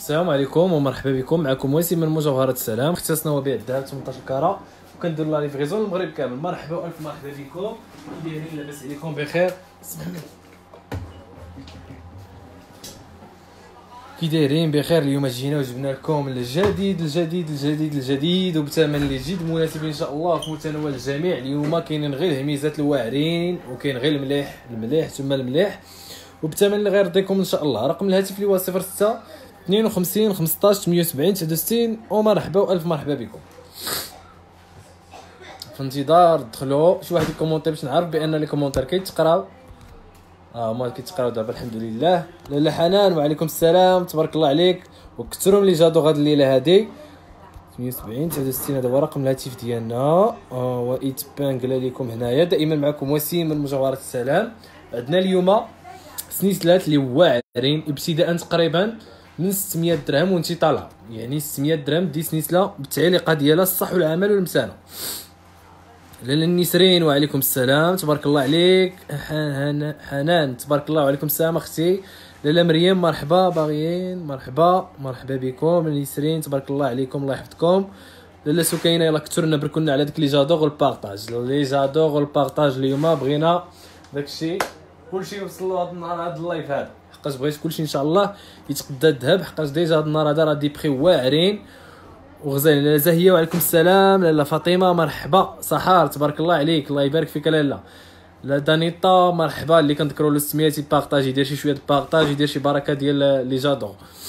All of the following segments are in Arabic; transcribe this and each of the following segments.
السلام عليكم ومرحبا بكم. معكم وسيم من مجوهرات السلام، اختصاصنا هو بيع الذهب 18 كاره، وكنديروا لا ليفريزون المغرب كامل. مرحبا والف مرحبا بكم. كي دايرين؟ لاباس عليكم بخير؟ كي دايرين؟ بخير. اليوم جينا وجبنا لكم الجديد الجديد الجديد الجديد وبثمن اللي جد مناسب ان شاء الله في متناول الجميع. اليوم كاينين غير الهميزات الواعرين، وكاين غير المليح ثم المليح، وبثمن اللي غيرضيكم ان شاء الله. رقم الهاتف اللي هو 06 52 15 78 69. ومرحبا والف مرحبا بكم. في انتظار دخلوا شي واحد يكومونتي باش نعرف بان لي كومونتير كيتقراو. هما كيتقراو دابا الحمد لله. لاله حنان وعليكم السلام، تبارك الله عليك، وكثروا اللي جادو غاد الليله هادي. 78 69 هذا هو رقم الهاتف ديالنا. ويتبان قال لكم هنايا دائما معكم وسيم من مجوهرات السلام. عندنا اليوم سنيسلات اللي واعرين ابتداء تقريبا من 600 درهم وانت طالع، يعني 600 درهم دي سنيسله بالتعليقه ديالها الصح والعمل والمسانه. لاله النسرين وعليكم السلام، تبارك الله عليك. حنان تبارك الله وعليكم السلام اختي. لاله مريم مرحبا باغيين، مرحبا بكم. النسرين تبارك الله عليكم، الله يحفظكم. لاله سكينه يلا كثر نبركونا على داك لي جادوغ والبارطاج. لي جادوغ والبارطاج اليوم بغينا داكشي كلشي يوصلوا هذا النهار، هذا اللايف هذا حقاش بغيت كلشي ان شاء الله يتقدى الذهب، حقاش ديجا هذا النهار هذا راه دي بري واعرين وغزالين. لاله زاهيه وعليكم السلام. لاله فاطمه مرحبا. سحار تبارك الله عليك، الله يبارك فيك. لاله دانيطا مرحبا. اللي كنذكروا له 600 يبارطاجي، يدير شي شويه بارطاج، يدير شي بركه ديال لي جادو.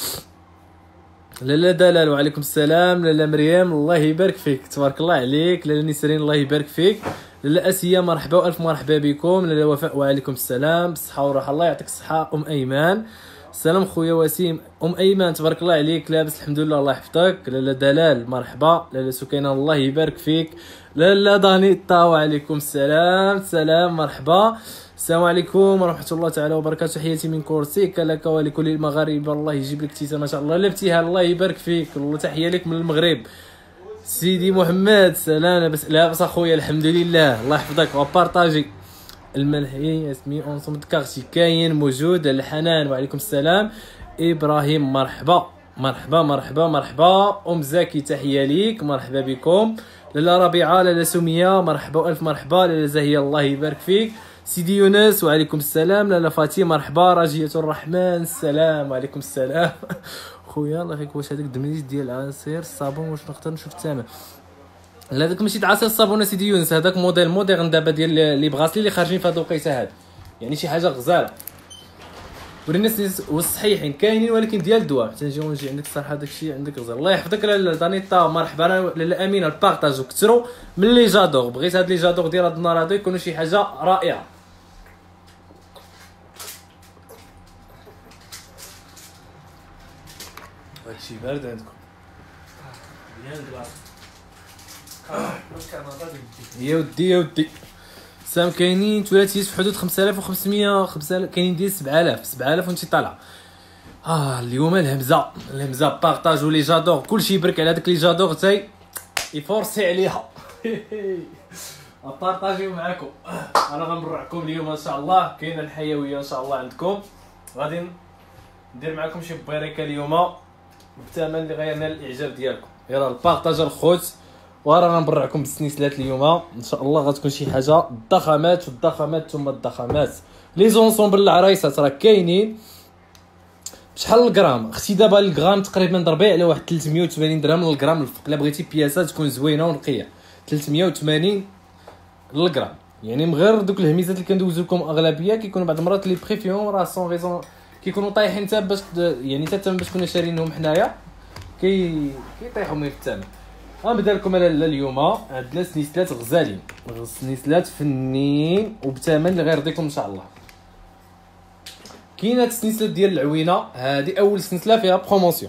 لاله دلال وعليكم السلام. لاله مريم الله يبارك فيك، تبارك الله عليك. لاله نسرين الله يبارك فيك. لاله اسيا مرحبا والف مرحبا بكم. لاله وفاء وعليكم السلام، بالصحه والراحه، الله يعطيك الصحه. ايمان السلام خويا وسيم. ايمان تبارك الله عليك، لاباس الحمد لله الله يحفظك. لاله دلال مرحبا. لاله سكينه الله يبارك فيك. لاله دانيطا وعليكم السلام. سلام مرحبا. السلام عليكم ورحمه الله تعالى وبركاته. تحياتي من كورسيكا لك ولكل المغاربه، الله يجيب لك تيتا ما شاء الله. الابتهال الله يبارك فيك، والله تحيه لك من المغرب. سيدي محمد سلام. لاباس اخويا الحمد لله، الله يحفظك. وبارطاجي الملحي اسمي اونسوم كارتي كاين موجود. الحنان وعليكم السلام. ابراهيم مرحبا مرحبا مرحبا مرحبا. زكي تحيه ليك، مرحبا بكم. لاله ربيعه، لاله سميه مرحبا والف مرحبا. لاله زاهيه الله يبارك فيك. سيدي يونس وعليكم السلام. لاله فاطمه مرحبا. راجيه الرحمن السلام وعليكم السلام. خويا الله يفيك، واش هذاك دمنيش ديال عصير الصابون واش نقدر نشوف الثمن؟ لا هذاك ماشي عصير الصابون سيدي يونس، هذاك موديل موديرن دابا ديال لي بغاسلي اللي خارجين في هاد الوقيته هاد، يعني شي حاجه غزاله. والناس والصحيحين كاينين ولكن ديال الدواء. حتى نجي عندك الصراحه داكشي عندك غزال. الله يحفظك. لاله دانيطا مرحبا. لاله امينه البارطاج وكثروا من لي جادوغ. بغيت هاد لي جادوغ ديال هاد النهار هذا يكونوا شي حاجه رائعه. هادشي بارد عندكم مزيان كلاص. يا ودي سام كاينين ثلاثيات في حدود 5500 كاينين ديال 7000 وانت طالع. اليوم الهمزه بارطاج ولي جادور كلشي يبرك على داك لي جادور تاي يفورسي عليها. بارطاجيو معاكم. انا غنبرعكم اليوم ان شاء الله. كاينه الحيويه ان شاء الله عندكم. غادي ندير معكم شي بريكه اليوم بالثمن اللي غينال الاعجاب ديالكم. يلا البارطاج الخوت، ورانا نبرعكم بالسنيسلات اليوم ان شاء الله. غتكون شي حاجه الضخامات والضخامات ثم الضخامات. لي زونسومبل العرايسات راه كاينين بشحال الغرام اختي؟ دابا الغرام تقريبا ضربي على واحد 380 درهم للغرام الفوق. الا بغيتي بياسات تكون زوينه ونقيه 380 للغرام. يعني من غير دوك الهميزات اللي كندوز لكم اغلبيه كيكونوا بعض المرات لي بري فيهم راه سون ريزون كيكونوا طايحين حتى باش يعني حتى باش كنا شارينهم حنايا كيطيحوا من الثمن. غنبدا لكم اليوم عندنا سنيسلات غزالين، سنيسلات فنين وبثمن اللي غيرضيكم ان شاء الله. كاينه هاد السنيسلات ديال العوينه، هذه اول سنيسله فيها بروموسيون.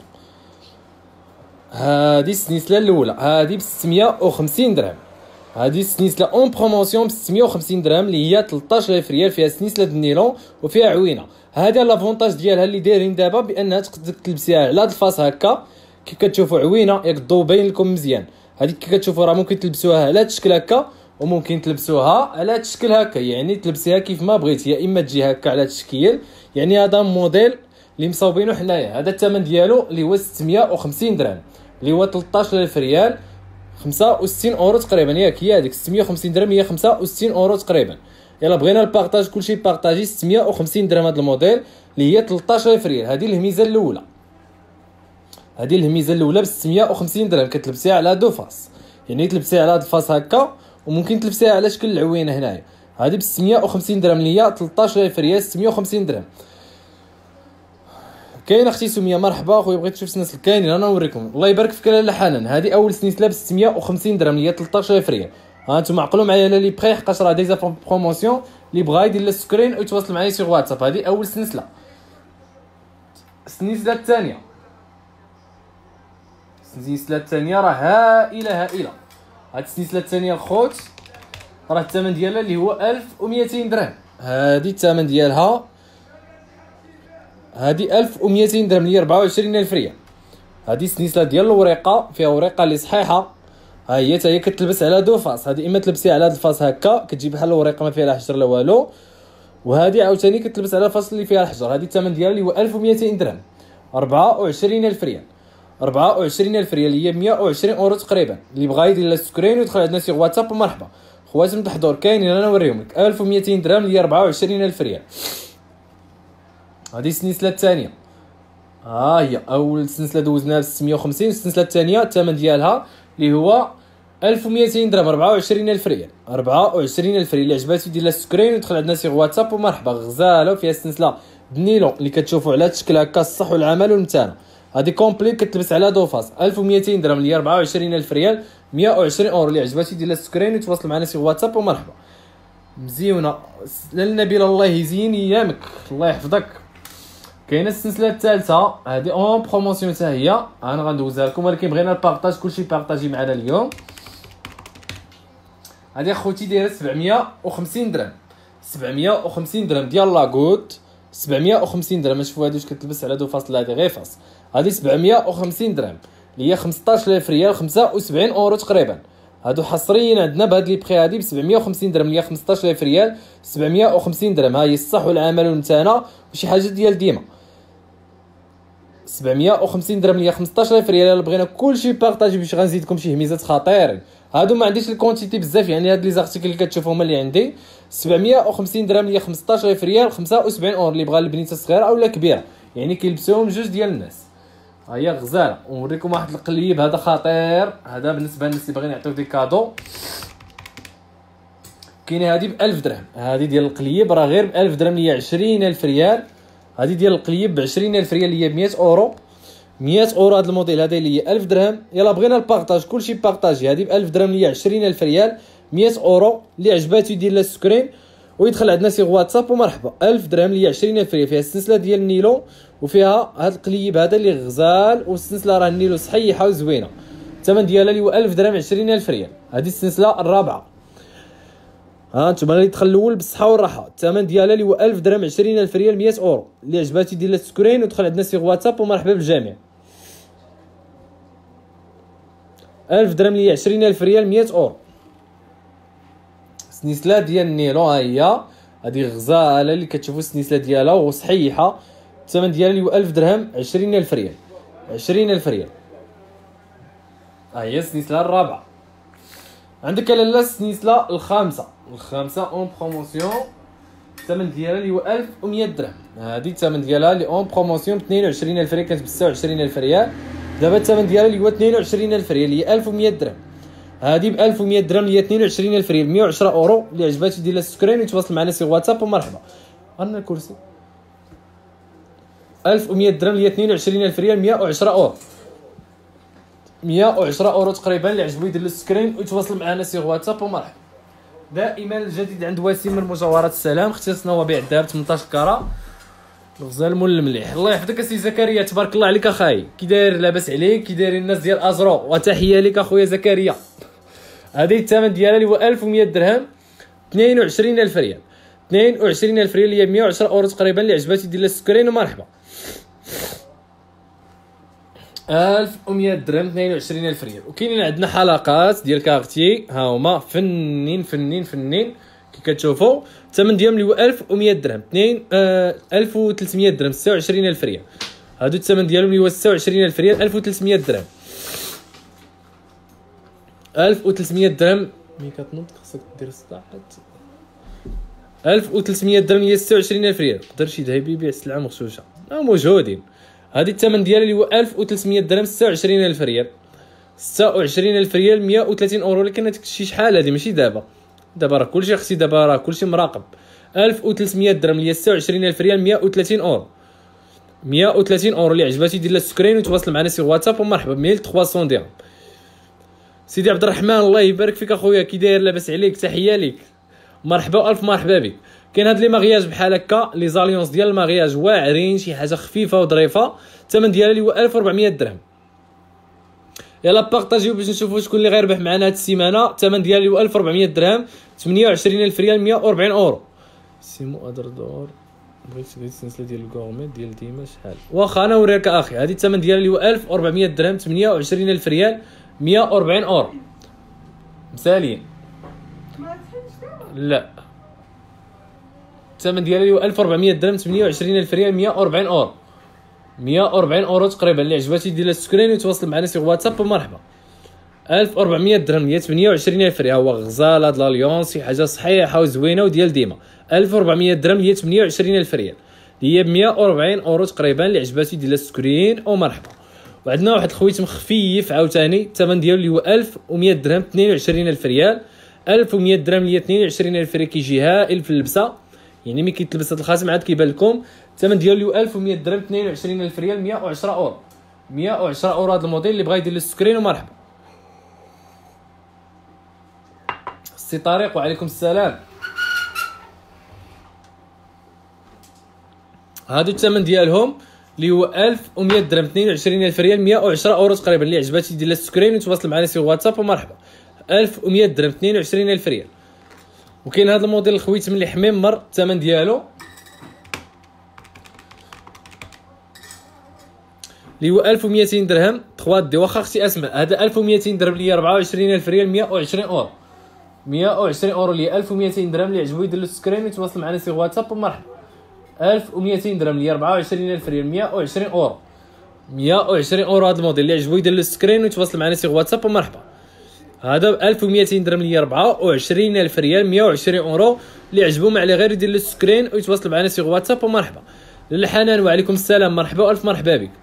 هذه السنيسله الاولى هذه ب 650 درهم. هذه السنيسله اون بروموسيون ب 650 درهم اللي هي 13000 ريال. فيها سنيسله النيلون وفيها عوينه. هذا لافونتاج ديالها اللي دايرين دابا بانها تقدر تلبسيها على هاد الفاس هكا كي كتشوفوا عوينه. ياك الضو باين لكم مزيان. هذيك كي كتشوفوا راه ممكن تلبسوها على هاد الشكل هكا وممكن تلبسوها على هاد الشكل هكا، يعني تلبسيها كيف ما بغيتي، يا اما تجي هكا على هاد الشكل. يعني هذا موديل اللي مصاوبينو حنايا. هذا الثمن ديالو اللي هو 650 درهم، اللي هو 13000 ريال، 65 اورو تقريبا. ياك هي هذيك 650 درهم، هي 65 اورو تقريبا. يلا بغينا البارطاج كلشي بارطاجي. 650 درهم هذا الموديل اللي هي 13000 ريال. هذه الهميزه الاولى، هذه الهميزه الاولى ب 650 درهم. كتلبسيها على دو فاس، يعني تلبسيها على هاد الفاس هكا، وممكن تلبسيها على شكل العوينه هنايا. هذه ب 650 درهم اللي هي 13000 ريال، 650 درهم. كاين اختي سميه مرحبا خويا، بغيت تشوف سنسل كاينين انا نوريكم. الله يبارك فيك لاله حنان. هذه اول سنسله ب 650 درهم اللي هي 13000 ريال. ها انتم عقلوا معايا لا لي بخي، حقاش راه ديجا بروموسيون. اللي بغا يدير لي سكرين ويتواصل معايا سيغ واتساب. هذه اول سنسله. السنسله الثانيه، السنسله الثانيه راه هائله هائله. هاد السنسله الثانيه الخوت راه الثمن ديالها اللي هو 1200 درهم. هذه الثمن ديالها، هذه 1200 درهم اللي هي 24000 ريال. هذه السنسله ديال الوريقه، فيها وريقه اللي صحيحه. ها هي حتى هي كتلبس على دو فاس. هذه اما تلبسيها على هذا الفاس هكا كتجي بحال الوريقه ما فيها لا حجر لا والو، وهذه عاوتاني كتلبس على الفاس اللي فيها الحجر. هذه الثمن ديالها اللي هو 1200 درهم، 24000 ريال. 24000 ريال هي 120 اورو تقريبا. اللي بغا يدير لها سكرين ويدخل عندنا سيغ واتساب مرحبا. خواتم تحضور كاينين انا نوريهم لك. 1200 درهم اللي هي 24000 ريال. هذه السنسله الثانيه، ها هي اول سنسله دوزناها ب 650. السنسله الثانيه الثمن ديالها اللي هو 1200 درهم، 24000 ريال. 24000 ريال. اللي عجباتو يدير لها سكرين ويدخل عندنا سيغ واتساب ومرحبا. غزاله وفيها السنسله بنيلون اللي كتشوفوا على الشكل هكا، الصح والعمل والمتانه. هذه كومبليت كتلبس على دو فاس. 1200 درهم اللي هي 24000 ريال، 120 اورو. اللي عجباتو يدير لها سكرين ويتواصل معنا سيغ واتساب ومرحبا. مزيونه لاله نبيله، الله يزين ايامك، الله يحفظك. كاينه السلسله الثالثه، هذه اون بروموسيون حتى هي، انا غندوزها لكم، ولكن بغينا البارطاج كلشي بارطاجي معنا اليوم. هذه اخوتي دايره 750 درهم، 750 درهم ديال لاغوت. 750 درهم. شوفوا هذه واش كتلبس على دو فاص، لا هذه غير فاس. هذه 750 درهم اللي هي 15000 ريال، 75 اورو تقريبا. هادو حصريين عندنا بهاد لي بخي. هذه ب 750 درهم اللي هي 15000 ريال، 750 درهم. ها هي الصح والعمل والمتانه وشي حاجه ديال ديما. 750 درهم اللي هي 15000 ريال. الا بغينا كلشي بارطاجي باش غنزيدكم شي هميزات خطيرين. هادو ما عنديش الكونتيتي بزاف، يعني هاد لي زارتيكل اللي كتشوفوا هما اللي عندي. 750 درهم اللي هي 15000 ريال، 75 اورو. اللي بغى البنيته صغيره اولا كبيره، يعني كيلبسوهم جوج ديال الناس. ها هي غزاله. ونوريكم واحد القليب هذا خطير. هذا بالنسبه للناس اللي باغيين يعطيو دي كادو. كاينه هذه ب 1000 درهم. هذه ديال القليب راه غير ب 1000 درهم اللي هي 20000 ريال. هذه ديال القليب ب 20000 ريال اللي هي 100 اورو. 100 اورو هذا الموديل هذا اللي هي 1000 درهم. يلا بغينا البارطاج كلشي بارطاجي. هذه ب 1000 درهم اللي هي 20000 ريال، 100 اورو. اللي عجباتو يدير لها سكرين ويدخل عندنا سيغ واتساب ومرحبا. 1000 درهم اللي هي 20000 ريال. فيها السلسله ديال النيلو وفيها هذا القليب هذا اللي غزال، والسلسله راه النيلو صحيحه وزوينه. الثمن ديالها اللي هو 1000 درهم، 20000 ريال. هذه السلسله الرابعه. ها انتم اللي دخل الاول بالصحه والراحه. الثمن ديالها اللي هو 1000 درهم، 20000 ريال، 100 اورو. اللي عجباتي دير لها سكرين ودخل عندنا سيغ واتساب ومرحبا بالجميع. 1000 درهم اللي هي 20000 ريال، 100 اورو. السنسله ديال النيلو ها هي، هذه غزاله اللي كتشوفوا السنسله ديالها وصحيحه. الثمن ديالها اللي هو 1000 درهم، 20000 ريال، 20000 ريال. ها هي السنسله الرابعه. عندك لاله السنسله الخامسه. الخامسه اون بروموسيون. الثمن ديالها اللي هو 1100 درهم. هذه الثمن ديالها اللي اون بروموسيون ب 22000 ريال، كانت ب 26000 ريال. دابا الثمن ديالها اللي هو 22000 ريال اللي هي 1100 درهم. هذه ب 1100 درهم اللي هي 22000 ريال، 110 اورو. اللي عجباتو دير لها سكرين ويتواصل معنا سي واتساب ومرحبا. عندنا الكرسي. 1100 درهم اللي هي 22000 ريال، 110 اورو. 110 اورو تقريبا. اللي عجبو يدير لها سكرين ويتواصل معنا سي واتساب ومرحبا. دائما الجديد عند وسيم من مجوهرات السلام، اختصاصنا وبيع الذهب 18 كرة. الغزال مول المليح. الله يحفظك اسي زكريا، تبارك الله عليك اخاي. كي داير؟ لاباس عليك؟ كي دايرين الناس ديال ازرو؟ وتحيه لك اخويا زكريا. هذه الثمن ديالها اللي هو 1100 درهم، 22000 ريال. 22000 ريال اللي هي 110 اورو تقريبا. اللي عجباتي دير لها سكرين ومرحبا. 1100 درهم، 22000 ريال. وكاينين عندنا حلقات ديال كارتي، ها هما فنين فنين فنين كي كتشوفوا. الثمن ديالهم اللي هو 1100 درهم 1300 درهم 26000 ريال. هادو الثمن ديالهم اللي هو 26000 ريال 1300 درهم 1300 درهم. ملي كتنوض خصك دير الصداع 1300 درهم هي 26000 ريال. قدر شي ذهبي يبيع سلعه مغشوشه موجودين. هذه الثمن ديالها اللي هو 1300 درهم 26000 ريال 26000 ريال 130 اورو. ولكن هذاك الشيء شحال هذه ماشي دابا راه كلشي اختي دابا راه كلشي مراقب. 1300 درهم اللي هي 26000 ريال 130 اورو 130 اورو. اللي عجباتي دير لها سكرين وتواصل معنا سي واتساب ومرحبا. 1300 درهم. سيدي عبد الرحمن الله يبارك فيك اخويا، كي داير؟ لاباس عليك؟ تحيه ليك، مرحبا والف مرحبا بك. كاين هاد لي ماغياج بحال هكا لي زاليونس ديال الماغياج واعرين، شي حاجه خفيفه وظريفه. الثمن ديالها اللي هو 1400 درهم. يلا بارطاجيو باش نشوفوا شكون اللي غيربح معنا هاد السيمانه. الثمن ديالها اللي هو 1400 درهم 28000 ريال 140 اورو. سيمو ادر دور بغيت تقول السلسله ديال الكورميت ديال ديما شحال؟ واخا انا نوريك اخي. هذه الثمن ديالها اللي هو 1400 درهم 28000 ريال 140 اورو مسالين. لا الثمن ديالها اللي هو 1400 درهم 28000 ريال 140 اورو 140 اورو تقريبا. اللي عجباتي دير لها سكرين وتواصل معنا سي واتساب ومرحبا. 1400 درهم هي 28000 ريال. هو غزال هاد لاليونس شي حاجه صحيحه وزوينه وديال ديما. 1400 درهم هي 28000 ريال هي ب 140 اورو تقريبا. اللي عجباتي دير لها سكرين ومرحبا. وعندنا واحد الخويت مخفيف عاوتاني الثمن ديالو اللي هو 1100 درهم 22000 ريال 1100 درهم اللي هي 22000 ريال. كيجي هائل في اللبسه، يعني ملي كيتلبس هذا الخاتم عاد كيبان لكم. الثمن ديالو اللي هو 1100 درهم 22000 ريال 110 اورو 110 اورو. هذا الموديل اللي بغا يدير له السكرين ومرحبا. سي طارق وعليكم السلام. هادو الثمن ديالهم اللي هو 1100 درهم 22000 ريال 110 اورو تقريبا. اللي عجباتي دير لها السكرين وتواصل معنا سي واتساب ومرحبا. 1100 درهم 22000 ريال. وكاين هذا الموديل الخويت من اللي حميمر الثمن ديالو اللي هو 1200 درهم 3 دي. واخا اختي اسماء هذا 1200 درهم اللي هي 24000 ريال 120 اورو 120 اورو اللي هي 1200 درهم. اللي عجبو يدير له السكرين ويتواصل معنا سي واتساب ومرحبا. 1200 درهم اللي هي 24000 ريال 120 اورو 120 اورو. هذا الموديل اللي عجبو يدير له السكرين ويتواصل معنا سي واتساب ومرحبا. هذا 1200 درهم اللي هي 24000 ريال 120 اورو. اللي عجبو ما عليه غير يدير له السكرين ويتواصل معنا سي واتساب ومرحبا. للحنان وعليكم السلام، مرحبا والف مرحبا بك.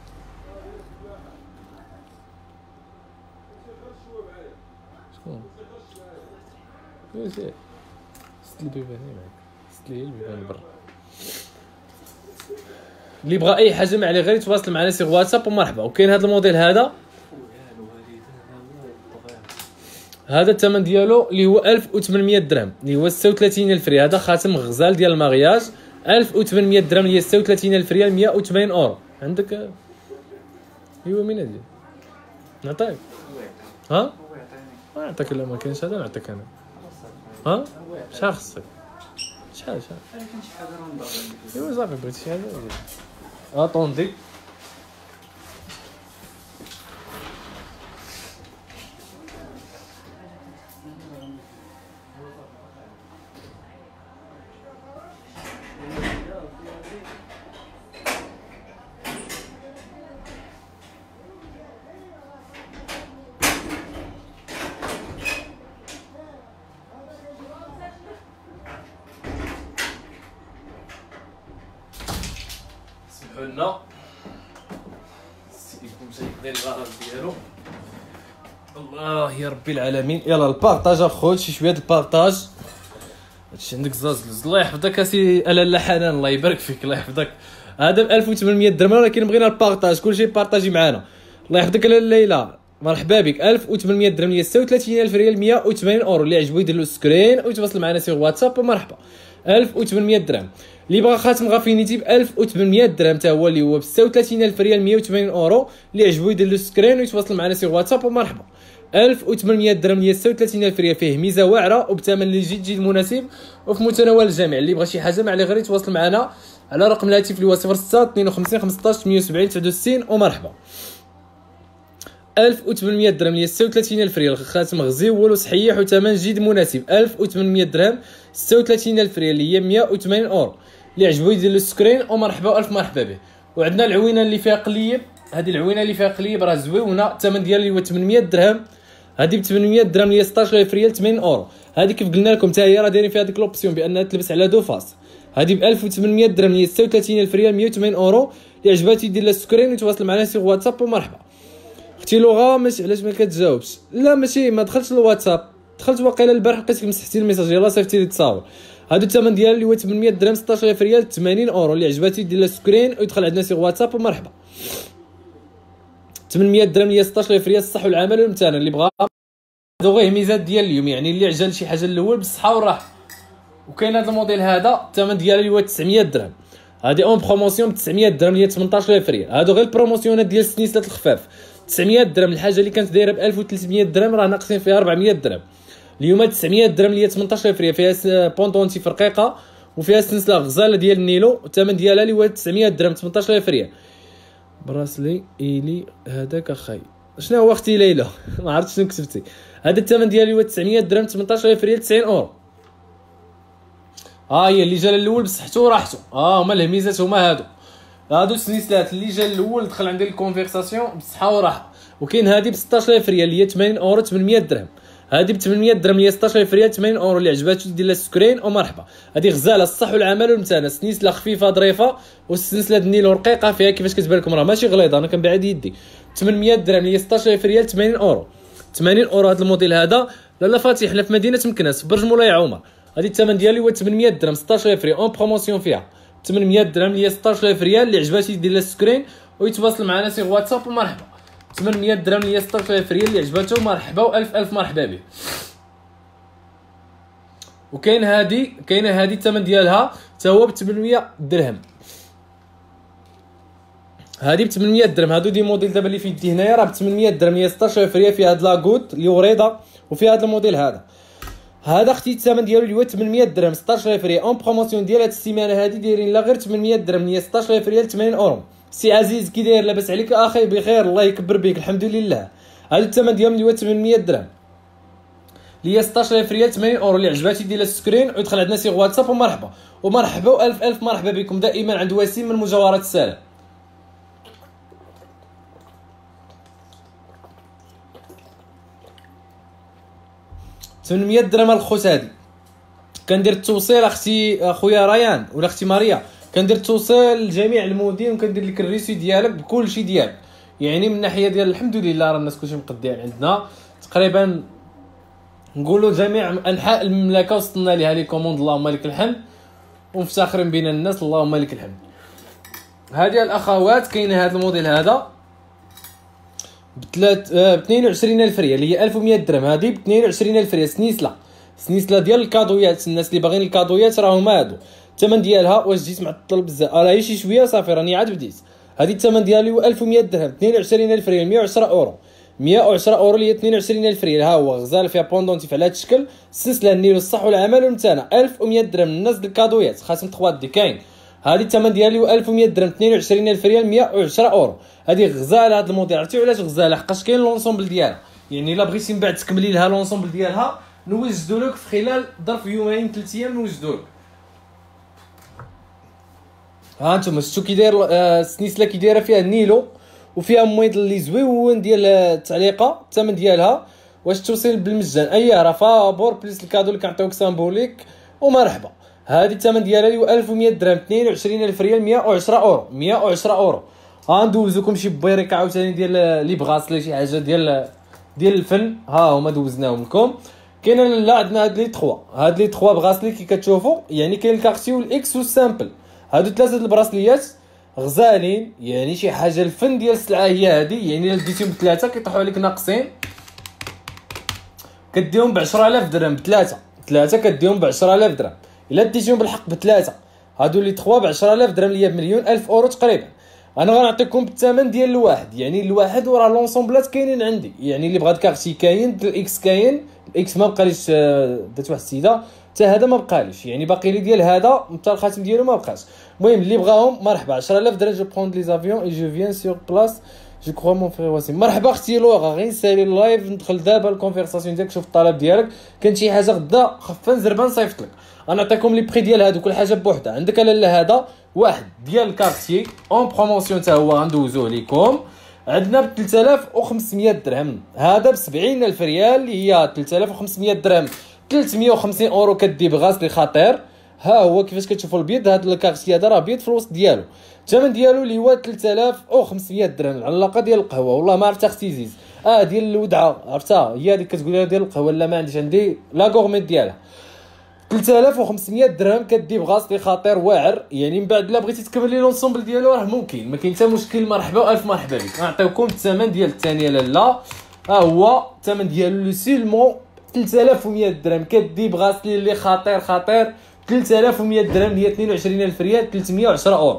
اللي بغى اي حاجه ما عليه غير يتواصل معنا سي واتساب ومرحبا. وكاين هذا الموديل هذا الثمن ديالو اللي هو 1800 درهم اللي هو 36000 ريال. هذا خاتم غزال ديال المغياج 1800 درهم اللي هي 36000 ريال 180 اورو. عندك ايوا من هادي نعطيك؟ ها نعطيك. لا ما كاينش هذا نعطيك انا. ها شحال خصك؟ شحال ايوا صافي بغيتي شي حاجه اطوندي. سمحوا يكون شي ديال الغرض ديالو. الله يا ربي العالمين. يلا البارطاج اخوت، شي شويه البارطاج. هادشي عندك زاز. الله يحفظك اسي لاله حنان، الله يبارك فيك، الله يحفظك. هذا ب 1800 درهم ولكن بغينا البارطاج، كلشي بارطاجي معنا. الله يحفظك لاله ليلى، مرحبا بك. 1800 درهم هي 36000 ريال 180 اورو. اللي عجبو يدير له سكرين ويتواصل معنا سي واتساب ومرحبا. 1800 درهم. اللي بغى خاتم غافينيتي ب 1800 درهم حتى هو اللي هو ب 36000 ريال 180 اورو. اللي عجبو يدير له سكرين ويتواصل معنا سي واتساب ومرحبا. 1800 درهم هي 36000 ريال. فيه ميزه واعره وبثمن اللي جد مناسب وفي متناول الجميع. اللي بغى شي حاجه ما عليه غير يتواصل معنا على رقم الهاتف اللي هو 06 52 15 78 69 ومرحبا. 1800 درهم اللي هي 36000 ريال. خاتم غزيول وصحيح وثمن جد مناسب. 1800 درهم 36000 ريال اللي هي 180 اورو. اللي عجبو يدير له السكرين ومرحبا والف مرحبا به. وعندنا العوينه اللي فيها قليب، هذه العوينه اللي فيها قليب راه زويونه، الثمن ديالها هو 800 درهم. هذه ب 800 درهم اللي هي 16000 ريال 80 اورو. هذه كيف قلنا لكم حتى هي راه دايرين فيها ديك لوبسيون بانها تلبس على دو فاس. هذه ب 1800 درهم اللي هي 36000 ريال 180 اورو. اللي عجباتي يدير لها السكرين ويتواصل معنا سي واتساب ومرحبا. اختي لغه ماشي علاش ما كتجاوبش؟ لا ماشي ما دخلتش الواتساب، دخلت واقيلا البارح لقيتك مسحتي الميساج يلاه صيفطتي لي تصاور. هادو الثمن ديالها اللي هو 800 درهم 16000 ريال 80 اورو. اللي عجباتي دير لها سكرين ويدخل عندنا سي واتساب ومرحبا. 800 درهم اللي هي 16000 ريال الصح والعمل والامتنان. اللي بغا هادو غير ميزات ديال اليوم، يعني اللي عجل شي حاجه الاول بالصحه والراحه. وكاين هذا الموديل هذا الثمن ديالو اللي هو 900 درهم. هادي اون بروموسيون ب 900 درهم اللي هي 18000 ريال. هادو غير البروموسيونات ديال السنيسلات الخفاف 900 درهم. الحاجه اللي كانت دايره ب 1300 درهم راه ناقصين فيها 400 درهم. اليوم 900 درهم اللي هي 18000 ريال فيها بونطونتي في رقيقه وفيها سلسله غزاله ديال النيلو. الثمن ديالها اللي هو 900 درهم 18000 ريال. براسلي ايلي هذاك اخاي شنو هو اختي ليلى ما عرفتش شنو كتبتي. هذا الثمن ديالي هو 900 درهم 18000 ريال 90 اورو. هي اللي جا الاول بصحتو راحتو. هما الهميزات هما هادو السنيسلات. اللي جا الاول دخل عندي الكونفيرساسيون بالصحه وراحه. وكاين هادي ب 16000 ريال اللي هي 80 اورو 800 درهم. هادي ب 800 درهم اللي هي 16000 ريال 80 اورو. اللي عجباتو دير لها سكرين ومرحبا. هادي غزاله الصح والعمل والامتنان. سنيسله خفيفه ظريفه والسلسله النيلو رقيقه فيها كيفاش كتبان لكم راه ماشي غليظه، انا كنبيع يدي. 800 درهم اللي هي 16000 ريال 80 اورو. 80 اورو هذا الموديل هذا. لالا فاتح حنا في مدينه مكناس في برج مولاي عمر. هذه الثمن ديالي هو 800 درهم 16000 ريال اون بروموسيون فيها 800 درهم اللي هي 16000 ريال. اللي عجباتي يدير لها السكرين ويتواصل معنا سي واتساب ومرحبا. 800 درهم اللي هي 16000 ريال. اللي عجباتو مرحبا والف الف مرحبا به. وكاين كاينه هذه الثمن ديالها حتى هو ب 800 درهم. هذه ب 800 درهم. هادو دي موديل دابا اللي في يدي هنايا راه ب 800 درهم اللي هي 16000 ريال. فيها هاد لاكوت اللي وريضه وفيها هذا الموديل هذا اختي الثمن ديالو اللي هو 800 درهم 16000 ريال اون بروموسيون ديال هاد السيمانه هذه دايرين لا غير 800 درهم اللي هي 16000 ريال 80 اورو. سي عزيز كي داير لاباس عليك اخي بخير الله يكبر بك الحمد لله. هذا الثمن ديالهم اللي هو 800 درهم اللي هي 16000 ريال 80 اورو. اللي عجباتي دير لها السكرين ويدخل عندنا سي واتساب ومرحبا والف الف مرحبا بكم دائما عند وسيم من مجوهرات السلام. ب 800 درهم الخوت. هذه كندير التوصيل اخويا ريان ولا اختي ماريا، كندير التوصيل لجميع المدن وكندير لك الريسي ديالك بكل شيء ديالك. يعني من ناحيه ديال الحمد لله راه الناس كلشي مقدين عندنا تقريبا نقولوا جميع انحاء المملكه وصلنا ليها لي كوموند اللهم لك الحمد ومفتخرين بين الناس اللهم لك الحمد. هذه الاخوات كاين هذا الموديل هذا ب 22000 ريال اللي هي 1100 درهم. هذه ب 22000 ريال سنيسله ديال الكادويات. الناس اللي باغيين الكادويات راه هما هادو. الثمن ديالها واش جيت معطل بزاف راه شي شويه صافي راني عاد بديت. هذه الثمن ديالها هو 1100 درهم 22000 ريال 110 اورو. 110 اورو اللي هي 22000 ريال. ها هو غزال فيها بوندونتي على هذا الشكل. السلسله النيل الصح والعمل والمتانه 1100 درهم. الناس ديال الكادويات خاصهم 3 دي كاين. هذه الثمن ديالها هو 1100 درهم 22000 ريال 110 اورو. هذه غزاله هذا الموديل. عرفتي علاش غزاله؟ حقاش كاين لونسومبل ديالها. يعني الا بغيتي من بعد تكملي لها لونسومبل ديالها نوجدوا لك في خلال ظرف يومين 3 ايام نوجدوا لك. ها انتم شفتوا كي داير السنيسله كي دايره فيها النيلو وفيها مويد اللي زويون ديال التعليقه. الثمن ديالها واش توصيل بالمجان راه فابور بليس الكادو اللي كنعطيوك سامبوليك ومرحبا. هذه الثمن ديالها اللي هو 1100 درهم 22000 ريال 110 اورو. 110 اورو. ندوزوكم شي بيريكا عاوتاني ديال لي بغاسلي شي حاجه ديال الفن. ها هما دوزناهم لكم. كاين لا عندنا هاد لي 3 هاد لي 3 بغاسلي كي كتشوفوا. يعني كاين الكارتي والاكس والسامبل. هادو 3 البراسليات غزالين. يعني شي حاجه الفن ديال السلعه هي هذه. يعني الا ديتيهم ب3 كيطيحوا عليك ناقصين كديهم ب 10000 درهم. ب3 كديهم ب 10000 درهم. الا ديتيهم بالحق ب3 هادو لي 3 ب 10000 درهم اللي هي بمليون الف اورو تقريبا. انا غنعطيكم بالثمن ديال الواحد. يعني الواحد وراه لونسومبلات كاينين عندي. يعني اللي بغى كارتي كاين الاكس كاين. الاكس ما بقاليش درت واحد السيده حتى هذا ما بقاليش. يعني باقي لي ديال هذا حتى الخاتم ديالو ما بقاش. المهم اللي بغاهم مرحبا 10000 درهم. جو بروند لي زافيون اي جو فيان سور بلاص جو كخوا مون فري وسيم. مرحبا اختي لوغا، غير نسالي اللايف ندخل دابا الكونفرساسيون ديالك، شوف الطلب ديالك. كان شي حاجه غدا خفا نزربا نصيفط لك. غنعطيكم لي بري ديال هادو كل حاجه بوحدها. عندك لاله هذا واحد ديال الكارتي اون بروموسيون حتى هو غندوزوه ليكم. عندنا ب 3500 درهم، هذا ب 70000 ريال اللي هي 3500 درهم 350 اورو كدي بغاسلي خطير. ها هو كيفاش كتشوفوا البيض، هذا الكارتي هذا راه بيض في الوسط ديالو. الثمن ديالو اللي هو 3500 درهم. العلاقه ديال القهوه والله ما عرفت اختي زيز، ديال الودعه عرفتها هي هذيك كتقول ديال القهوه، لا ما عنديش، عندي لا غورميت ديالها 3500 درهم كدي بغاسلي خطير واعر. يعني من بعد لا بغيتي تكمل لي لونسومبل ديالو راه ممكن، ما كاين حتى مشكل. مرحبا والف مرحبا بك. غنعطيوكم الثمن ديال الثانيه لاله. ها هو الثمن ديالو لو سيلمون 3100 درهم كدي بغاسلي اللي خطير خطير. 3100 درهم هي 22000 ريال 310 اورو.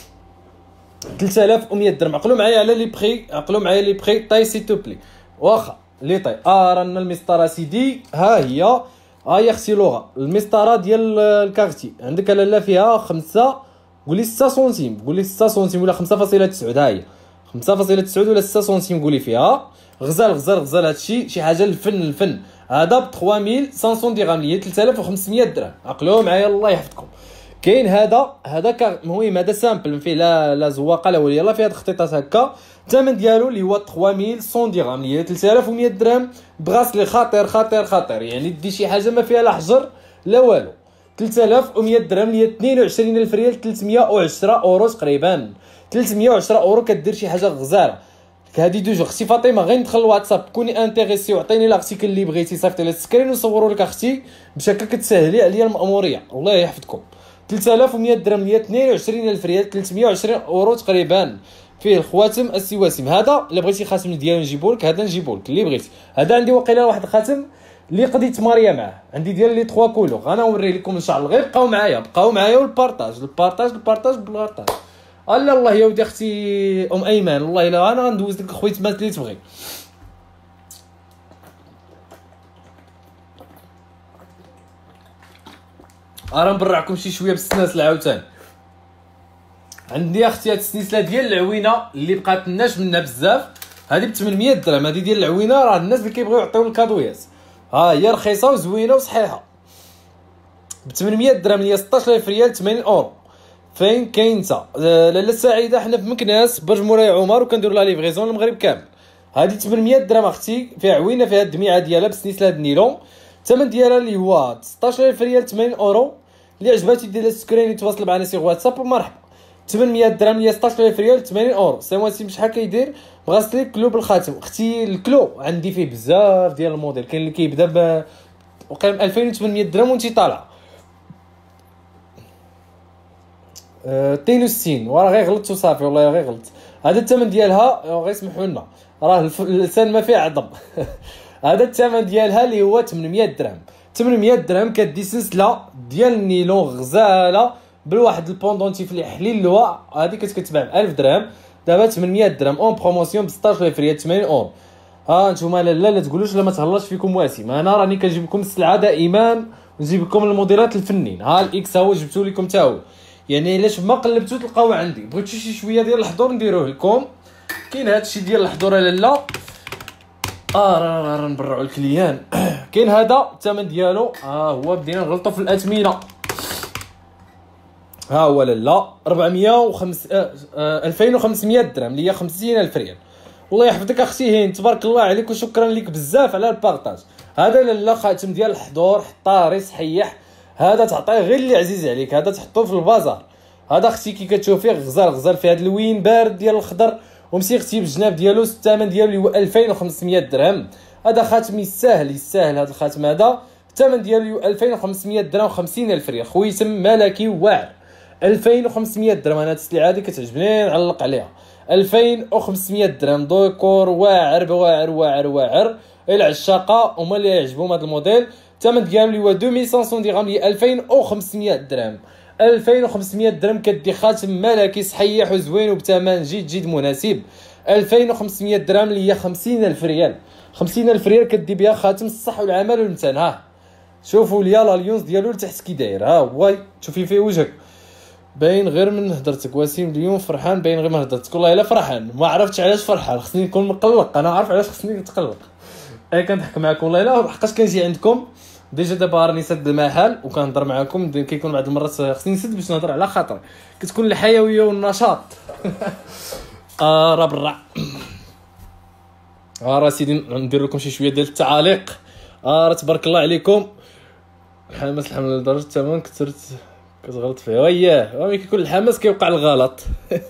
3100 درهم. عقلوا معايا على لي بري، عقلوا معايا لي بري. طاي سي تو بلي واخا لي طاي. رانا المسطره سيدي، ها هي اختي لغه المسطره ديال الكارتي. عندك لاله فيها 5 قولي 6 سنتيم، قولي 6 سنتيم ولا 5.9. ها هي 5.9 ولا 6 سنتيم قولي فيها. غزال غزال غزال. هادشي شي حاجه الفن. هذا ب 3500 درهم اللي هي 3500 درهم. عقلوا معايا الله يحفظكم. كاين هذا المهم هذا سامبل فيه لا زواقه لا والو، يلاه فيه هاد الخطيطات هكا. الثمن ديالو اللي هو 3100 درهم اللي هي 3100 درهم بغاسلي خطير خطير خطير. يعني دي شي حاجه ما فيها لا حجر لا والو. 3100 درهم اللي هي 22000 ريال 310 اورو تقريبا. 310 اورو كدير شي حاجه غزاله. هادي دوجو. اختي فاطمه غير ندخل الواتساب كوني انتريسي وعطيني لارتيكل اللي بغيتي صيفطي لي السكرين ونصوروا لك اختي باش هكا كتسهلي عليا المأموريه. الله يحفظكم. 3100 درهم هي 22000 ريال 320 اورو تقريبا. فيه الخواتم السواسم. هذا الا بغيتي خاتم ديالو نجيبو لك، هذا نجيبو لك اللي بغيتي. هذا عندي واقيلا واحد الخاتم اللي قضيت ماريا معاه، عندي ديال لي 3 كولور. انا نوريه لكم ان شاء الله. غير بقاو معايا والبارطاج بالبارطاج. الله يا ودي اختي ايمان، والله الا انا غندوز لك خويا تمات اللي تبغي. راه نبرعكم شي شويه بالسناسله عاوتاني. عندي اختي هاد السلسله ديال العوينه اللي بقات لناش منها بزاف. هذه ب 800 درهم. هذه ديال العوينه راه الناس اللي كيبغيو يعطيو الكادويات. هي رخيصه وزوينه وصحيحه. ب 800 درهم اللي هي 16000 ريال 80 اورو. فين كاين انت لاله سعيده؟ حنا في مكناس برج مولاي عمر وكنديروا لا ليفريزون المغرب كامل. هذه 800 درهم اختي، فيها عوينه فيها الدميعه ديالها بسلسله النيلون. الثمن ديالها اللي هو 16000 ريال 80 اورو. اللي عجباتي دير السكرين يتواصل معنا سي واتساب ومرحبا. 800 درهم اللي هي 16000 ريال 80 اورو. سي شحال كيدير بغاسلي كلو بالخاتم. اختي الكلو عندي فيه بزاف ديال الموديل. كاين اللي كيبدا ب وقيم 2800 درهم وانت طالع 62 وراه غير غلطت وصافي. والله غير غلط. هذا الثمن ديالها غير سمحوا لنا، راه اللسان ما فيه عظم. هذا الثمن ديالها اللي هو 800 درهم. 800 درهم كدي سلسله ديال النيلون غزاله بالواحد البوندونتيف اللي حليل اللواء. هذه كتباع ب 1000 درهم دابا 800 درهم اون بروموسيون ب 16000 ريال 80 اورو. نتوما لا تقولوش لا ما تهلاش فيكم واسم. انا راني كنجيب لكم السلعه دائما ونجيب لكم الموديلات الفنين. الاكس هو جبتو لكم حتى هو. يعني علاش ما قلبتو تلقاو عندي. بغيتو شي شويه ديال الحضور نديروه لكم. كاين هادشي ديال الحضور لا راه نبرعوا الكليان. كاين هذا الثمن ديالو هو بدينا نغلطوا في الاثمنه. هو لا 2500 درهم اللي هي 50000 ريال. والله يحفظك اختي هين، تبارك الله عليك وشكرا لك بزاف على البارطاج. هذا لا خاتم ديال الحضور حطاري صحيح. هذا تعطيه غير اللي عزيز عليك. هذا تحطوه في البازار. هذا اختي كي كتشوفيه غزال في هذا اللوين بارد ديال الخضر ومسيختي بالجناب ديالو. الثمن ديالو هو 2500 درهم. هذا خاتم يستاهل هذا الخاتم. هذا الثمن ديالو 2500 درهم 50000 ريال. خويتم ملكي واعر. 2500 درهم. انا هاد السلعه هادي كتعجبني نعلق عليها. 2500 درهم ديكور واعر واعر واعر واعر. العشاقه هما اللي يعجبهم هذا الموديل. الثمن ديالو هو 2500 درهم هي 2500 درهم. 2500 درهم كدي خاتم ملكي صحيح وزوين وبثمن جد مناسب. 2500 درهم اللي هي 50000 ريال. 50000 ريال كدي بها خاتم الصح والعمل والمتان. شوفوا ليا لا ليونس ديالو لتحت كي داير. هو شوفي فيه وجهك باين غير من هضرتك. وسيم اليوم فرحان، باين غير من هضرتك. والله الا فرحان، ما عرفتش علاش فرحان، خصني نكون مقلق. انا عارف علاش خصني نتقلق. كنضحك معكم والله الا، حقاش كنجي عندكم ديجا دابا راني سد المحل وكنهضر معكم. كيكون بعض المرات خصني نسد باش نهضر على خاطري، كتكون الحيويه والنشاط. راه برا. راه سيدي ندير لكم شي شويه ديال التعاليق. راه تبارك الله عليكم. الحماس الحمد لدرجه الثمن كثرت كتغلط فيه. وياه ملي كيكون الحماس كيوقع الغلط.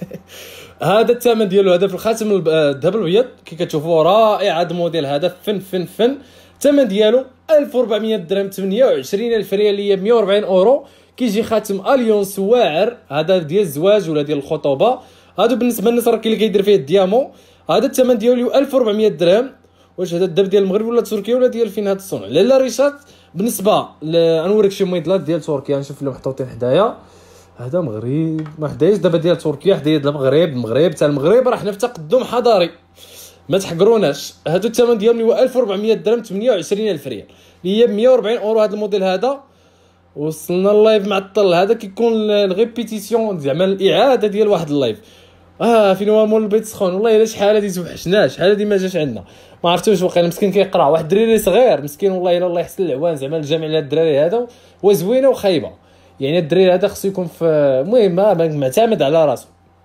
هذا الثمن ديالو، هذا في الخاتم الذهب الابيض كي كتشوفوا، رائع. هذا الموديل هذا فن. الثمن ديالو 1400 درهم، 28000 ريال، اللي هي 140 اورو. كيجي خاتم اليونس واعر، هذا ديال الزواج ولا ديال الخطوبه. هادو بالنسبه للناس راه كاين اللي كيدير فيه الديامون. هذا الثمن ديالو 1400 درهم. واش هذا الذهب ديال المغرب ولا تركيا ولا ديال فين هذا الصنع؟ لا ريشات. بالنسبه نوريك شي موديلات ديال تركيا، نشوف اللي محطوطين حدايا. هذا مغرب ما حدايش دابا ديال تركيا، حدايا ديال المغرب تاع المغرب. راه حنا في تقدم حضاري، ما تحقروناش. هادو الثمن ديالهم هو 1400 درهم، 28000 ريال، اللي هي 140 اورو. هذا الموديل هذا وصلنا اللايف معطل. هذا كيكون الريبيتيسيون، زعما الاعاده ديال واحد اللايف. فين هو مول البيت سخون. والله الا شحال هادي توحشناه، شحال هادي ما جاش عندنا، ما عرفتوش. واقيلا مسكين كيقرا واحد الدريري صغير مسكين. والله الا الله يحسن العوان زعما الجامع لهاد الدراري هذا. وزوينه وخايبه يعني. الدرير هذا خصو يكون في المهم معتمد على راسو،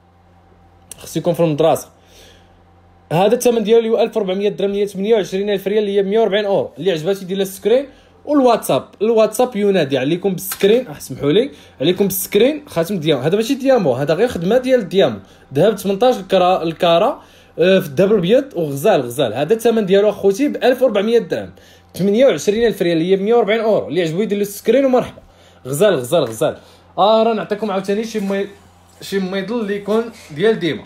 خصو يكون في المدرسه. هذا الثمن ديالو 1400 درهم، اللي هي 28000 ريال، اللي هي 140 اورو. اللي عجباتي دير السكرين والواتساب ينادي عليكم بالسكرين. اسمحوا لي، عليكم بالسكرين خاتم ديامو. هذا ماشي ديامو، هذا غير خدمه ديال الديامو. ذهب 18 الكاره في الذهب الابيض وغزال. هذا الثمن ديالو اخوتي ب 1400 درهم، 28000 ريال، اللي هي 140 اورو. اللي عجبو يدير له السكرين ومرحبا. غزال. راه نعطيكم عاوتاني شي ميدل اللي يكون ديال ديما.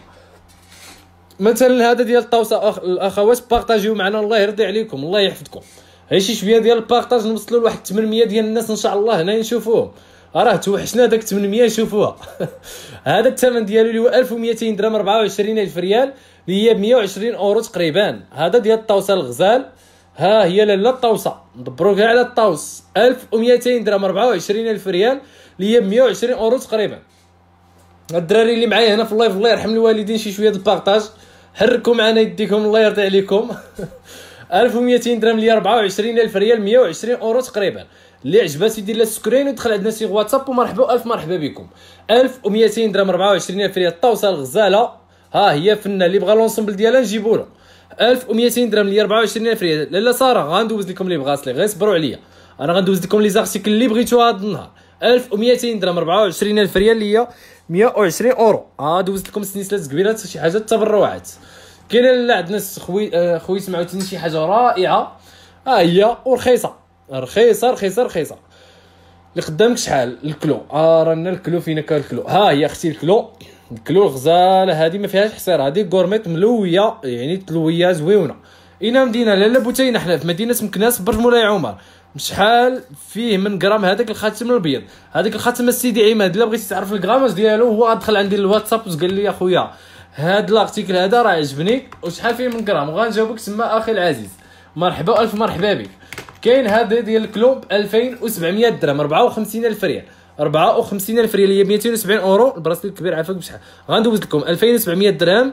مثلا هذا ديال الطوسه. الاخوات بارطاجيو معنا، الله يرضي عليكم، الله يحفظكم. هي شي شويه ديال البارطاج نوصلوا لواحد 800 ديال الناس ان شاء الله هنا نشوفوهم. راه توحشنا داك 800 نشوفوها. هذا الثمن ديالو اللي هو 1200 درهم، 24000 ريال، اللي هي 120 اورو تقريبا. هذا ديال الطوسه الغزال. ها هي لاله الطوسه، ندبروا كاع على الطوس. 1200 درهم، 24000 ريال، اللي هي 120 اورو تقريبا. الدراري اللي معايا هنا في اللايف، الله يرحم الوالدين، شي شويه د البارطاج، حركوا معنا يديكم الله يرضي عليكم. 1200 درهم، اللي 24000 ريال، 120 اورو تقريبا. اللي عجباتي دير لها سكرين ودخل عندنا سي واتساب. ومرحبا الف مرحبا بكم. 1200 درهم، 24000 ريال، الطوسه الغزاله. ها هي فنه، اللي بغى لونسومبل ديالها نجيبو له. 1200 درهم، اللي 24000 ريال. لاله ساره غندوز لكم لي بغاصلي، غير صبروا عليا، انا غندوز لكم لي زارتيكل اللي بغيتو هذا النهار. 1200 درهم، 24000 ريال، اللي هي 120 اورو. دوزت لكم سنيسلات كبيرات، شي حاجه تبرعات. كاينه لا عندنا خويا سمعوا تاني شي حاجه رائعه. هي ورخيصه رخيصه. اللي قدامك شحال الكلو؟ رانا الكلو فينا كان الكلو. هي اختي الكلو الغزاله هذه ما فيهاش حصير. هذه غورميت ملويه، يعني تلويه زويونه. اين مدينه لاله بوتينه، حنا في مدينه مكناس برج مولاي عمر. شحال فيه من غرام هذاك الخاتم الابيض؟ هذاك الخاتم السيدي عماد. الا بغيتي تعرف الغراماج ديالو، هو دخل عندي الواتساب وقال لي يا خويا هذا الارتيكل هذا راه عجبني وشحال فيه من غرام، وغنجاوبك تما اخي العزيز. مرحبا الف مرحبا بك. كاين هذا ديال الكلوب 2700 درهم، 54000 ريال، 54000 ريال، هي 270 اورو. البراسليت الكبير عافاك بشحال؟ غندوز لكم 2700 درهم،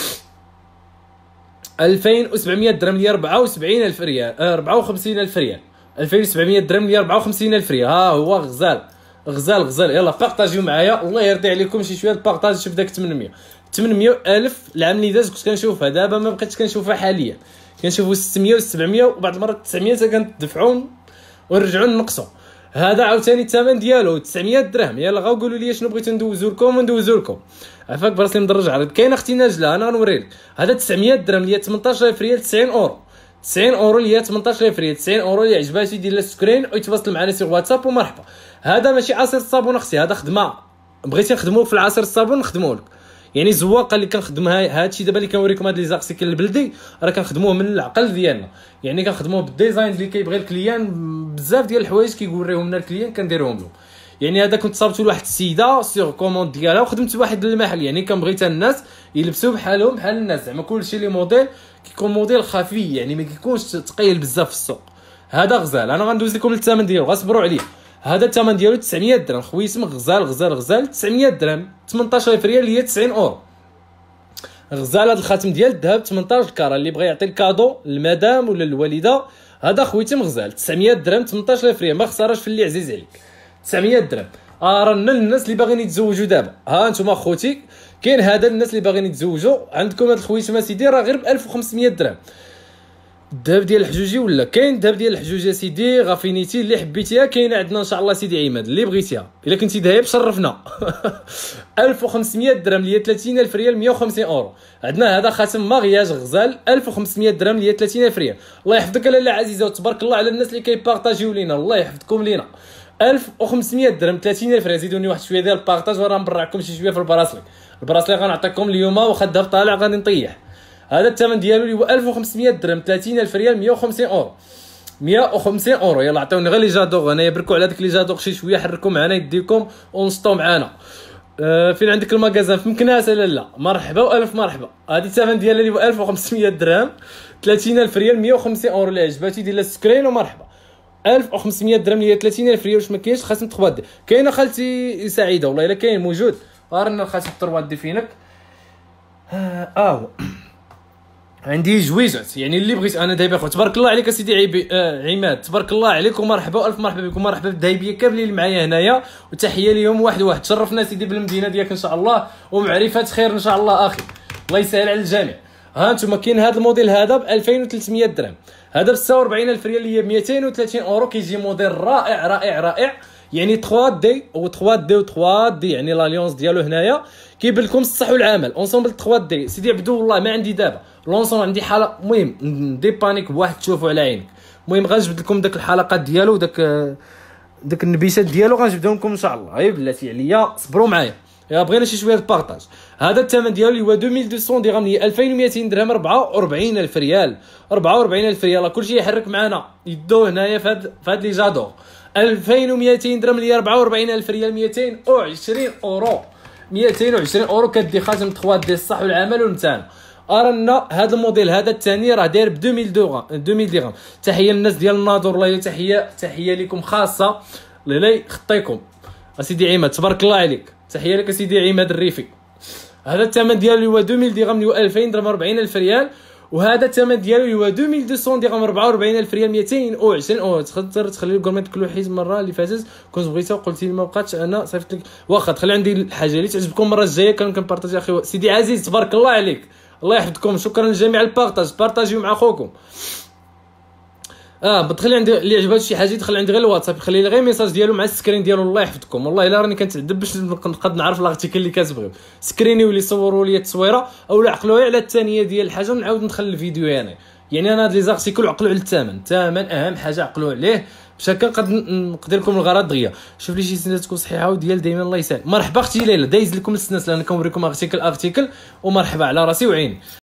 2700 درهم اللي 74000 ريال، 54000 ريال، 2700 درهم اللي 54000 ريال. هو غزال. يلا بارطاجيو معايا، الله يرضي عليكم. شي شويه بارطاج. شوف داك 800,000 العام اللي داز كنت كنشوفها، دابا ما بقيتش كنشوفها حاليا. كنشوفوا 600 و700 وبعض المرات 900 حتى كندفعوا ونرجعوا نقصوا. هذا عاوتاني الثمن ديالو 900 درهم. يلا غاو قولوا لي شنو بغيتو ندوزو لكم. عفاك براسي مدرج عرض. كاين اختي ناجله، انا غنوريك. هذا 900 درهم اللي هي 18000 ريال، 90 اورو. 90 اورو اللي هي 18000 ريال، 90 اورو. اللي عجباتي دير لها سكرين ويتواصل معنا سي واتساب ومرحبا. هذا ماشي عصير الصابون اختي، هذا خدمه بغيتي نخدموه في العصير الصابون نخدموه لك. يعني زواقه اللي كنخدمها هادشي دابا اللي كنوريكم هاد لي زارتيكل البلدي راه كنخدموه من العقل ديالنا. يعني كنخدموه بالديزاين اللي كيبغي الكليان. بزاف ديال الحوايج كيوريهم لنا الكليان كنديرهم له. يعني هذا كنت صابتو لواحد السيده سيغ كوموند ديالها وخدمت واحد المحل. يعني كنبغي حتى الناس يلبسوا بحالهم بحال الناس، زعما كلشي لي موديل كيكون موديل خفي، يعني ما كيكونش ثقيل بزاف في السوق. هذا غزال. انا غندوز لكم الثمن ديالو، غصبروا عليه. هذا الثمن ديالو 900 درهم خويتم، غزال 900 درهم. 18000 ريال هي 90 اورو. غزال هذا الخاتم ديال الذهب 18 كاره، اللي بغى يعطي الكادو للمدام ولا للوالده هذا خويتم غزال 900 درهم. 18000 ريال ما خسارش في اللي عزيز عليك. 900 درهم. رانا للناس اللي باغيين يتزوجوا دابا، ها انتم خوتي كاين هذا الناس اللي باغيين يتزوجوا عندكم هذا الخويتم سيدي راه غير ب 1500 درهم. الذهب ديال الحجوجي ولا كاين الذهب ديال الحجوجه سيدي غافينيتي اللي حبيتيها كاينه عندنا ان شاء الله سيدي عماد اللي بغيتيها. الا كنتي ذهب شرفنا. 1500 درهم اللي هي 30000 ريال 150 اورو. عندنا هذا خاتم ماغياج غزال 1500 درهم اللي هي 30000 ريال. الله يحفظك لاله عزيزه وتبارك الله على الناس اللي كيبارطاجيو لينا، الله يحفظكم لينا. 1500 درهم 30000 ريال. زيدوني واحد شويه ديال البارطاج وراه نبرعكم شي شويه في البراسلي غنعطيكم اليوم واخا الذهب طالع غادي نطيح. هذا الثمن ديالو اللي هو 1500 درهم 30000 ريال 150 اورو. 150 اورو. يلا عطيوني غير لي جادوغ هنايا، بركوا على داك لي جادوغ شي شويه، حركوا معنا يديكم ونسطوا معنا. فين عندك المغازان في مكناسه؟ لا مرحبا والف مرحبا. هذه الثمن ديالها اللي هو 1500 درهم 30000 ريال 150 اورو. اللي عجباتي دير لها سكرين ومرحبا. 1500 درهم اللي هي 30000 ريال. واش ما كاينش خاتم 3 دي؟ كاينه خالتي سعيده والله الا كاين موجود. رانا الخاتم 3 دي فينك. عندي جويجات يعني اللي بغيت انا دابا اخو. تبارك الله عليك سيدي عماد، تبارك الله عليك ومرحبا والف مرحبا بكم. مرحبا بالذهبيه كاملين اللي معايا هنايا، وتحيه ليهم واحد. تشرفنا سيدي بالمدينه ديالك ان شاء الله، ومعرفه خير ان شاء الله اخي. الله يسهل على الجميع. ها انتم كاين هذا الموديل هذا ب 2300 درهم. هذا ب 46000 ريال اللي هي 230 اورو. كيجي موديل رائع رائع رائع يعني 3 دي و 3 دي و 3 دي يعني لاليونس ديالو هنايا كيبان لكم الصح والعمل. اونسومبل 3 دي سيدي عبدو والله ما عندي دابا لونسون، عندي حلقه المهم دي بانيك بواحد تشوفوا على عينك. المهم غنجبد لكم داك الحلقات ديالو داك النبيشات ديالو غنجبدهم لكم ان شاء الله. هاي بلاتي عليا صبروا معايا يا بغينا شي شويه البارطاج. هذا الثمن ديالو اللي هو 2200 درهم هي 2200 درهم 44000 ريال. 44000 ريال كلشي يحرك معنا يدو هنايا في هاد لي جادور. 2200 درهم اللي هي 44000 ريال 220 اورو. 220 اورو كدي خاتم 3 دي الصح والعمل ونتانا. رانا هذا الموديل هذا الثاني راه داير ب 2000 درهم. تحيه للناس ديال الناظور والله تحيه لكم خاصه اللي خطيكم اسيدي عماد تبارك الله عليك. تحيه لك اسيدي عماد الريفي. هذا الثمن ديالو اللي هو 2000 درهم اللي هو 2000 درهم 40000 ريال. وهذا الثمن ديالو اللي هو 2200 درهم 44000 ريال 220 اورو. تقدر تخلي الكورميت كل حيت المره اللي فاتت كنت بغيتها وقلتي لي ما بقاتش انا صيفط لك. واخا تخلي عندي الحاجه اللي تعجبكم المره الجايه كنبارطاجي اخي سيدي عزيز تبارك الله عليك. الله يحفظكم. شكرا لجميع البارطاج. بارطاجيو مع خوكم. بتخلي عندي اللي عجبات شي حاجه يدخل عندي غير الواتساب يخلي لي غير ميساج ديالو مع السكرين ديالو. الله يحفظكم والله الا راني كنتعذب باش نقد نعرف لاغتيكل اللي كتبغيو. سكرينيو اللي صوروا لي التصويره او عقلوها على الثانيه ديال الحاجه ونعاود ندخل الفيديو يعني انا هاد لي زارتيكل عقلوا على الثمن اهم حاجه عقلوا عليه باش هكا نقدر لكم الغرض دغيا. شوف لي شي سنه تكون صحيحه وديال دائما الله يسهل. مرحبا اختي ليلى دايز لكم السنه انا كنوريكم ارتيكل ومرحبا على راسي وعيني.